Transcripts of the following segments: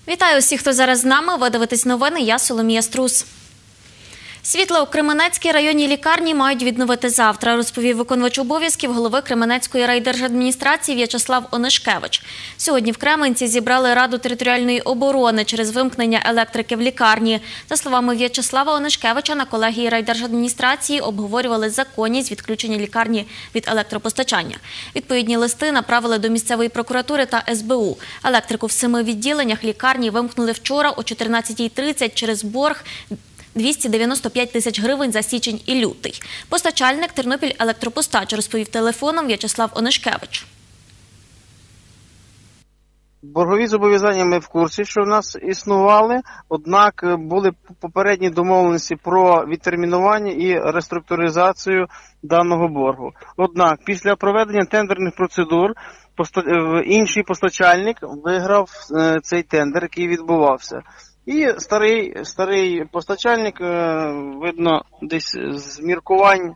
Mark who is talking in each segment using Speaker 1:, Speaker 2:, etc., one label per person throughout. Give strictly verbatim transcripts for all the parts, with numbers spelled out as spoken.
Speaker 1: Вітаю усіх, хто зараз з нами. Ви дивитесь новини, я Соломія Струс. Світло у Кременецькій районній лікарні мають відновити завтра, розповів виконувач обов'язків голови Кременецької райдержадміністрації В'ячеслав Онишкевич. Сьогодні в Кременці зібрали Раду територіальної оборони через вимкнення електрики в лікарні. За словами В'ячеслава Онишкевича, на колегії райдержадміністрації обговорювали законність відключення лікарні від електропостачання. Відповідні листи направили до місцевої прокуратури та ес бе у. Електрику в семи відділеннях лікарні вимкнули вчора о чотирнадцятій тридцять через борг двісті дев'яносто п'ять тисяч гривень за січень і лютий. Постачальник «Тернопіль Електропостач» розповів телефоном В'ячеслав Онишкевич.
Speaker 2: Боргові зобов'язання ми в курсі, що в нас існували, однак були попередні домовленості про відтермінування і реструктуризацію даного боргу. Однак після проведення тендерних процедур інший постачальник виграв цей тендер, який відбувався. І старий, старий постачальник, видно, десь з міркувань,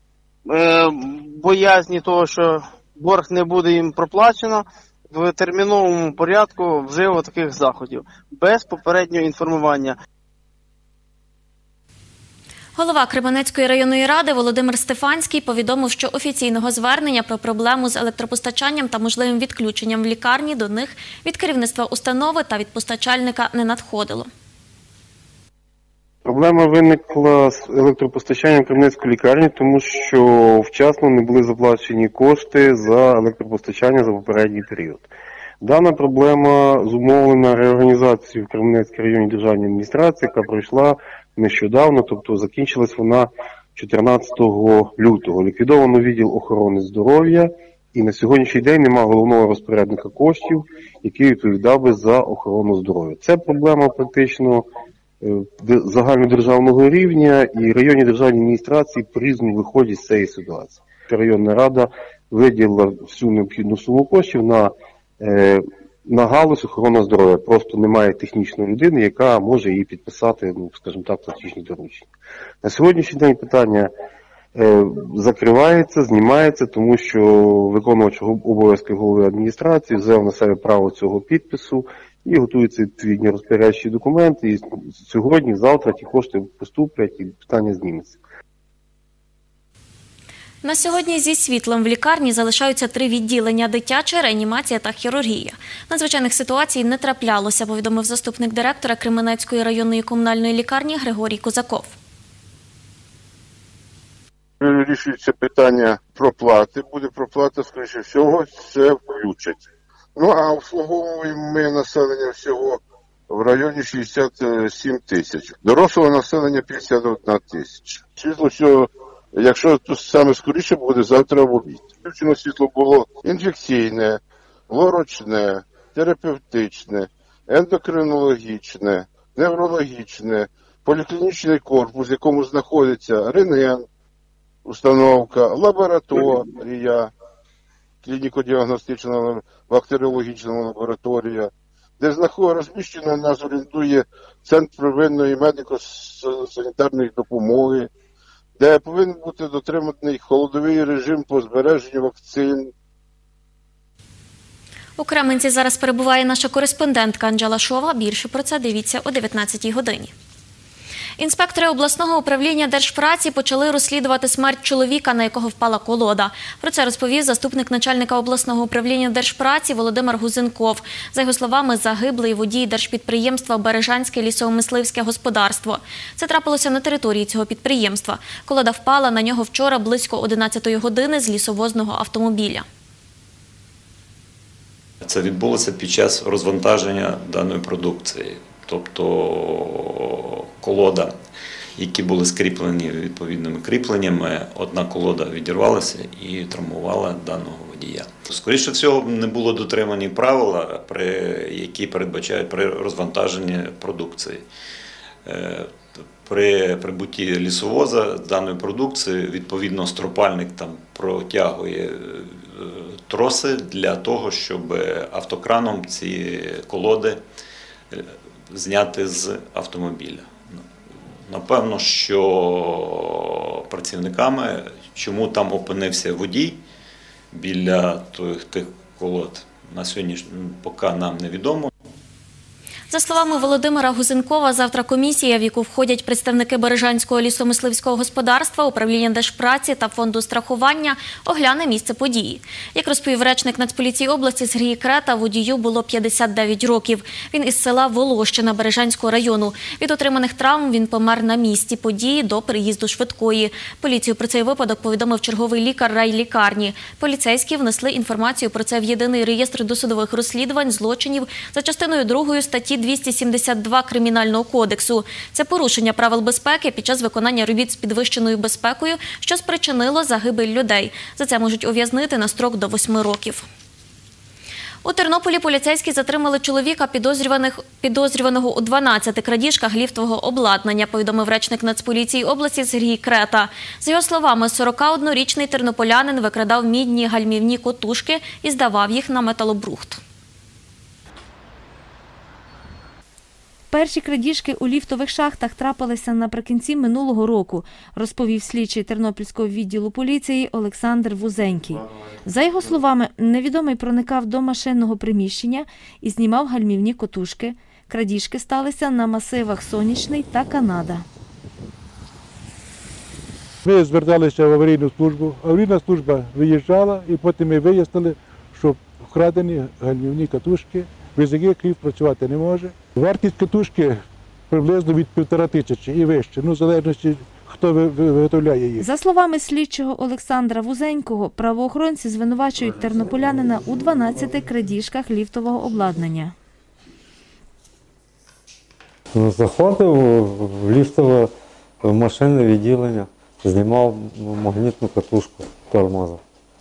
Speaker 2: боязні того, що борг не буде їм проплачено, в терміновому порядку вжив таких заходів, без попереднього інформування.
Speaker 1: Голова Кременецької районної ради Володимир Стефанський повідомив, що офіційного звернення про проблему з електропостачанням та можливим відключенням в лікарні до них від керівництва установи та від постачальника не надходило.
Speaker 3: Проблема виникла з електропостачанням Кременецької лікарні, тому що вчасно не були заплачені кошти за електропостачання за попередній період. Дана проблема зумовлена реорганізацією в Кременецькій районній державній адміністрації, яка пройшла нещодавно, тобто закінчилась вона чотирнадцятого лютого. Ліквідовано відділ охорони здоров'я і на сьогоднішній день немає головного розпорядника коштів, який відповідав би за охорону здоров'я. Це проблема практично загальнодержавного рівня, і районні державні адміністрації по-різному виходять з цієї ситуації. Районна рада виділила всю необхідну суму коштів на, на галузь охорони здоров'я. Просто немає технічної людини, яка може її підписати, ну, скажімо так, платіжні доручення. На сьогоднішній день питання закривається, знімається, тому що виконувач обов'язки голови адміністрації взяв на себе право цього підпису і готуються відповідні розпорядчі документи, і сьогодні, завтра ті кошти поступлять і питання зніметься.
Speaker 1: На сьогодні зі світлом в лікарні залишаються три відділення – дитяча, реанімація та хірургія. Надзвичайних ситуацій не траплялося, повідомив заступник директора Кременецької районної комунальної лікарні Григорій Козаков.
Speaker 4: Вирішується питання проплати, буде проплата, скоріше всього, все включать. Ну, а обслуговуємо ми населення всього в районі шістдесят сім тисяч. Дорослого населення п'ятдесят одна тисяча. Світло всього, якщо тут саме скоріше буде, завтра в обід. Включено світло було інфекційне, лорочне, терапевтичне, ендокринологічне, неврологічне, поліклінічний корпус, в якому знаходиться рентген, установка, лабораторія, клініко-діагностична бактеріологічна лабораторія, де розміщено, нас орієнтує Центр первинної медико-санітарної допомоги, де повинен бути дотриманий холодовий режим по збереженню вакцин.
Speaker 1: У Кременці зараз перебуває наша кореспондентка Анджела Шова. Більше про це дивіться о дев'ятнадцятій годині. Інспектори обласного управління Держпраці почали розслідувати смерть чоловіка, на якого впала колода. Про це розповів заступник начальника обласного управління Держпраці Володимир Гузенков. За його словами, загиблий водій держпідприємства «Бережанське лісово-мисливське господарство». Це трапилося на території цього підприємства. Колода впала на нього вчора близько одинадцятої години з лісовозного автомобіля.
Speaker 5: Це відбулося під час розвантаження даної продукції. Тобто колода, які були скріплені відповідними кріпленнями, одна колода відірвалася і травмувала даного водія. Скоріше всього, не було дотримані правила, які передбачають при розвантаженні продукції. При прибутті лісовоза даної продукції, відповідно, стропальник там протягує троси для того, щоб автокраном ці колоди зняти з автомобіля. Напевно, що працівниками, чому там опинився водій біля тих колод, на сьогодні поки нам невідомо.
Speaker 1: За словами Володимира Гузенкова, завтра комісія, в яку входять представники Бережанського лісомисливського господарства, управління Держпраці та фонду страхування, огляне місце події. Як розповів речник Нацполіції області Сергій Крета, водію було п'ятдесят дев'ять років. Він із села Волощина Бережанського району. Від отриманих травм він помер на місці події до приїзду швидкої. Поліцію про цей випадок повідомив черговий лікар райлікарні. Поліцейські внесли інформацію про це в єдиний реєстр досудових розслідувань злочинів за частиною другої статті двісті сімдесят два Кримінального кодексу. Це порушення правил безпеки під час виконання робіт з підвищеною безпекою, що спричинило загибель людей. За це можуть ув'язнити на строк до восьми років. У Тернополі поліцейські затримали чоловіка, підозрюваного у дванадцяти крадіжках ліфтового обладнання, повідомив речник Нацполіції області Сергій Крета. За його словами, сорокаоднорічний тернополянин викрадав мідні гальмівні котушки і здавав їх на металобрухт.
Speaker 6: Перші крадіжки у ліфтових шахтах трапилися наприкінці минулого року, розповів слідчий Тернопільського відділу поліції Олександр Вузенький. За його словами, невідомий проникав до машинного приміщення і знімав гальмівні котушки. Крадіжки сталися на масивах Сонячний та Канада.
Speaker 7: Ми зверталися в аварійну службу, аварійна служба виїжджала і потім ми вияснили, що вкрадені гальмівні катушки, без яких ліфт працювати не може. Вартість катушки приблизно від півтора тисячі і вище, ну, в залежності, хто виготовляє їх.
Speaker 6: За словами слідчого Олександра Вузенького, правоохоронці звинувачують тернополянина у дванадцяти крадіжках ліфтового обладнання.
Speaker 8: Заходив в ліфтове машинне відділення, знімав магнітну катушку тормоза,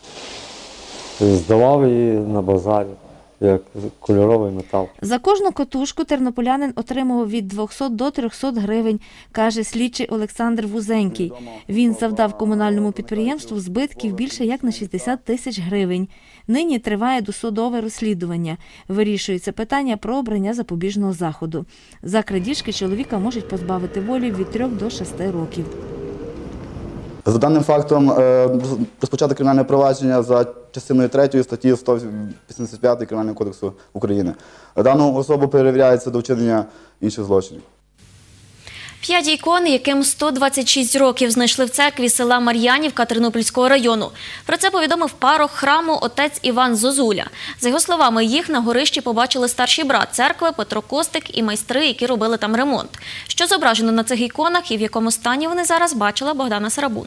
Speaker 8: здавав її на базарі як кольоровий метал.
Speaker 6: За кожну катушку тернополянин отримував від двохсот до трьохсот гривень, каже слідчий Олександр Вузенький. Він завдав комунальному підприємству збитків більше як на шістдесят тисяч гривень. Нині триває досудове розслідування. Вирішується питання про обрання запобіжного заходу. За крадіжки чоловіка можуть позбавити волі від трьох до шести років.
Speaker 9: За даним фактом розпочато кримінальне провадження за частиною третьої статті сто вісімдесят п'ять Кримінального кодексу України. Дану особу перевіряється до вчинення інших злочинів.
Speaker 1: П'ять ікон, яким сто двадцять шість років, знайшли в церкві села Мар'янівка Тернопільського району. Про це повідомив парох храму отець Іван Зозуля. За його словами, їх на горищі побачили старший брат церкви Петро Костик і майстри, які робили там ремонт. Що зображено на цих іконах і в якому стані вони зараз, бачила Богдана Сарабун.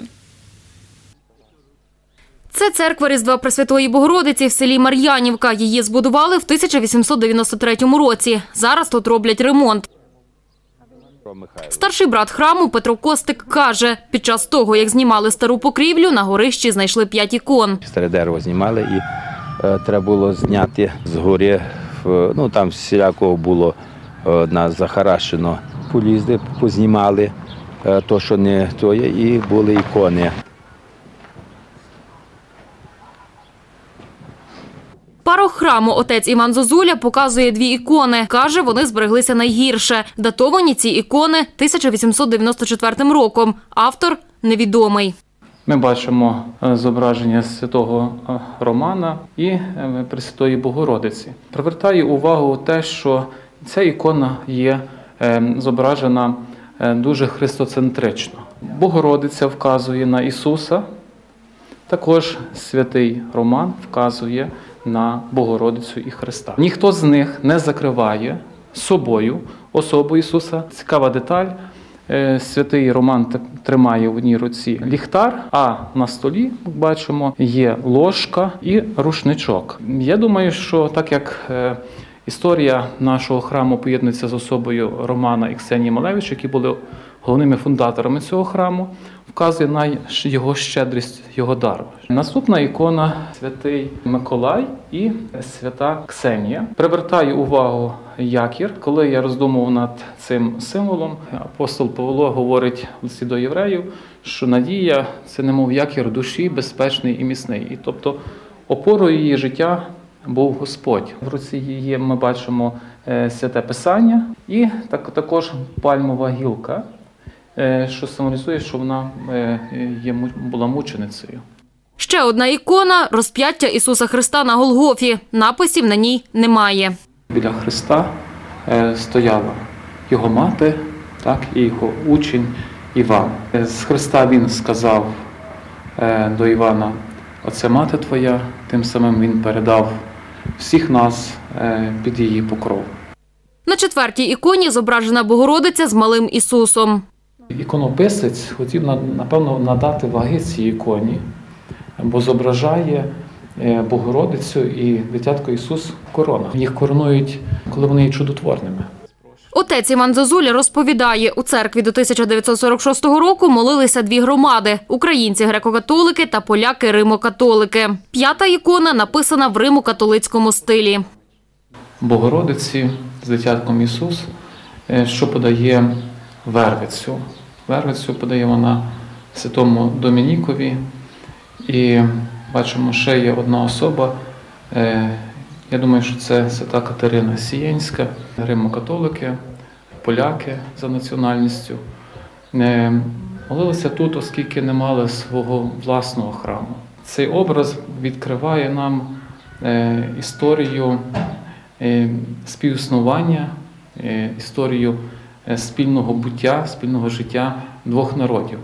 Speaker 10: Це церква Різдва Пресвятої Богородиці в селі Мар'янівка. Її збудували в тисяча вісімсот дев'яносто третьому році. Зараз тут роблять ремонт. Старший брат храму Петро Костик каже, під час того, як знімали стару покрівлю, на горищі знайшли п'ять ікон.
Speaker 11: Старе дерево знімали і е, треба було зняти з гори, ну там всілякого було е, нас захаращено. Полізли, познімали е, то, що не то є, і були ікони.
Speaker 10: Парох храму отець Іван Зозуля показує дві ікони. Каже, вони збереглися найгірше. Датовані ці ікони тисяча вісімсот дев'яносто четвертим роком. Автор невідомий.
Speaker 12: Ми бачимо зображення святого Романа і Пресвятої Богородиці. Привертає увагу те, що ця ікона є зображена дуже христоцентрично. Богородиця вказує на Ісуса, також святий Роман вказує на Богородицю і Христа. Ніхто з них не закриває собою особу Ісуса. Цікава деталь. Святий Роман тримає в одній руці ліхтар, а на столі, як бачимо, є ложка і рушничок. Я думаю, що так як історія нашого храму поєднується з особою Романа і Ксенії Малевич, які були головними фундаторами цього храму, вказує на його щедрість, його дару. Наступна ікона – святий Миколай і свята Ксенія. Привертаю увагу якір. Коли я роздумував над цим символом, апостол Павло говорить в листі до євреїв, що надія – це немов якір душі, безпечний і міцний. І тобто опорою її життя був Господь. В руці її ми бачимо святе Писання і також пальмова гілка, що символізує, що вона є, була мученицею.
Speaker 10: Ще одна ікона – розп'яття Ісуса Христа на Голгофі. Написів на ній немає.
Speaker 12: Біля Христа стояла його мати, так, і його учень Іван. З Христа він сказав до Івана: «Оце мати твоя», тим самим він передав всіх нас під її покров.
Speaker 10: На четвертій іконі зображена Богородиця з малим Ісусом.
Speaker 12: Іконописець хотів, напевно, надати ваги цій іконі, бо зображає Богородицю і дитятко Ісус в коронах. Їх коронують, коли вони є чудотворними.
Speaker 10: Отець Іван Зозуля розповідає, у церкві до тисяча дев'ятсот сорок шостого року молилися дві громади – українці греко-католики та поляки римо-католики. П'ята ікона написана в римо-католицькому стилі.
Speaker 12: Богородиці з дитятком Ісус, що подає вервицю. Вервицю подає вона святому Домінікові. І бачимо, ще є одна особа. Я думаю, що це свята Катерина Сієнська, римо-католики, поляки за національністю. Молилися тут, оскільки не мали свого власного храму. Цей образ відкриває нам історію співіснування, історію спільного буття, спільного життя двох народів.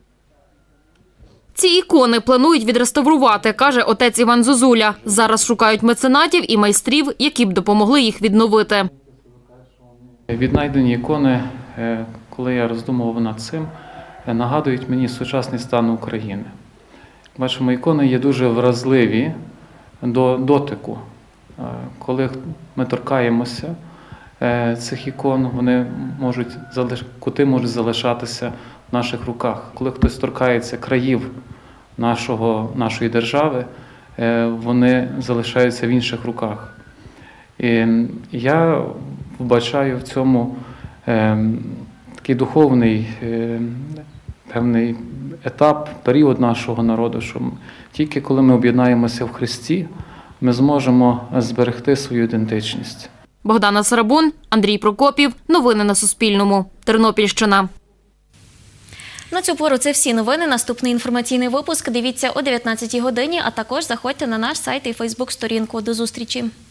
Speaker 10: Ці ікони планують відреставрувати, каже отець Іван Зозуля. Зараз шукають меценатів і майстрів, які б допомогли їх відновити.
Speaker 12: Віднайдені ікони, коли я роздумував над цим, нагадують мені сучасний стан України. Бачимо, ікони є дуже вразливі до дотику. Коли ми торкаємося цих ікон, вони можуть, кути можуть залишатися в наших руках. Коли хтось торкається країв нашого, нашої держави, вони залишаються в інших руках. І я вбачаю в цьому такий духовний певний етап, період нашого народу, що тільки коли ми об'єднаємося в Христі, ми зможемо зберегти свою ідентичність.
Speaker 10: Богдана Сарабун, Андрій Прокопів. Новини на Суспільному. Тернопільщина.
Speaker 1: На цю пору це всі новини. Наступний інформаційний випуск дивіться о дев'ятнадцятій годині, а також заходьте на наш сайт і фейсбук-сторінку. До зустрічі!